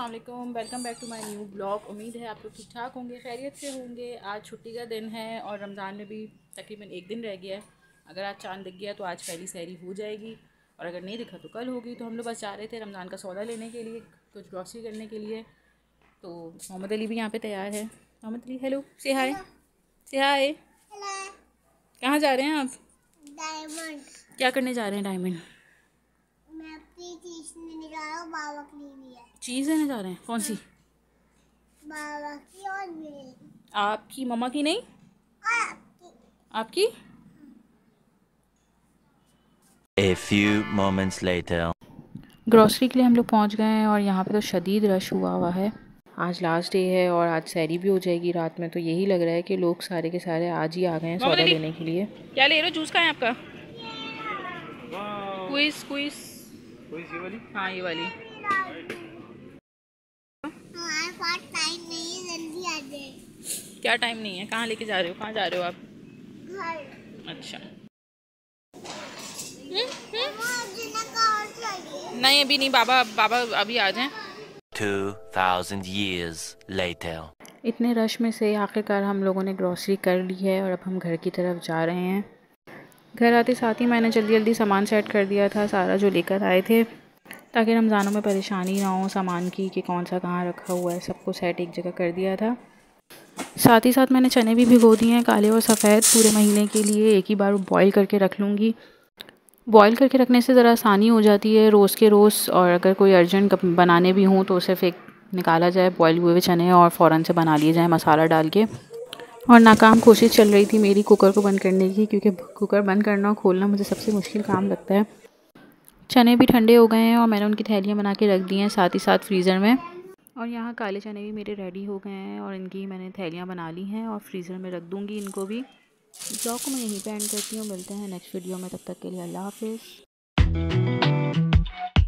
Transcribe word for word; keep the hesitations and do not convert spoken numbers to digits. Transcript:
अस्सलाम, welcome back to my new blog. उम्मीद है आप लोग ठीक ठाक होंगे, खैरियत से होंगे। आज छुट्टी का दिन है और रमज़ान में भी तकरीबन एक दिन रह गया है। अगर आज चांद दिख गया तो आज पहली सहरी हो जाएगी और अगर नहीं दिखा तो कल होगी। तो हम लोग बस जा रहे थे रमज़ान का सौदा लेने के लिए, कुछ ग्रॉसरी करने के लिए। तो मोहम्मद अली भी यहाँ पर तैयार है। मोहम्मद अली हेलो, से हाय, से हाय। कहाँ जा रहे हैं आप? डायमंड। क्या करने जा रहे हैं डायमंड? मैं अपनी चीज लेने जा रहा हूँ, बाबा के लिए भी है। चीज़ लेने जा रहे हैं? कौन सी? बाबा की और मेरी। आपकी मम्मा की नहीं, और आपकी। आपकी? A few moments later. Grocery के लिए हम लोग पहुंच गए हैं और यहाँ पे तो शदीद रश हुआ हुआ है। आज लास्ट डे है और आज सैरी भी हो जाएगी रात में। तो यही लग रहा है कि लोग सारे के सारे आज ही आ गए हैं सौदा लेने के लिए। क्या ले रहे हो? जूस का है आपका? क्विज क्विज ये वाली? हाँ ये वाली। हमारे पास टाइम नहीं है, जल्दी आ जाए। क्या टाइम नहीं है? कहाँ लेके जा रहे हो? कहाँ जा रहे हो आप? घर। अच्छा मम्मा, जिन्ना का और चाहिए। नहीं अभी नहीं, बाबा बाबा अभी आ जाएं। Two thousand years later. इतने रश में से आखिरकार हम लोगों ने ग्रॉसरी कर ली है और अब हम घर की तरफ जा रहे हैं। घर आते साथ ही मैंने जल्दी जल्दी सामान सेट कर दिया था सारा जो लेकर आए थे, ताकि रमज़ानों में परेशानी ना हो सामान की कि कौन सा कहाँ रखा हुआ है। सबको सेट एक जगह कर दिया था। साथ ही साथ मैंने चने भी भिगो दिए हैं, काले और सफ़ेद, पूरे महीने के लिए। एक ही बार बॉईल करके रख लूँगी। बॉईल करके रखने से ज़रा आसानी हो जाती है रोज़ के रोज़, और अगर कोई अर्जेंट बनाने भी हों तो सिर्फ एक निकाला जाए बॉईल हुए हुए चने और फ़ौरन से बना लिए जाए मसाला डाल के। और नाकाम कोशिश चल रही थी मेरी कुकर को बंद करने की, क्योंकि कुकर बंद करना और खोलना मुझे सबसे मुश्किल काम लगता है। चने भी ठंडे हो गए हैं और मैंने उनकी थैलियाँ बना के रख दी हैं साथ ही साथ फ्रीज़र में। और यहाँ काले चने भी मेरे रेडी हो गए हैं और इनकी मैंने थैलियाँ बना ली हैं और फ्रीज़र में रख दूँगी इनको भी। ब्लॉग को मैं यहीं पे एंड करती हूँ। मिलते हैं नेक्स्ट वीडियो में, तब तक के लिए अल्लाह हाफिज़।